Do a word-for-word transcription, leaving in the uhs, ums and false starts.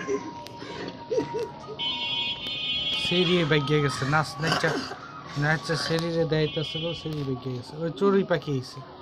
সিঁড়ি বেগে গেছে নাচ নাচা নাচা শরীরে দেয়তেছিল সিঁড়ি বেগে গেছে ওই চড়ুই পাখি আইছে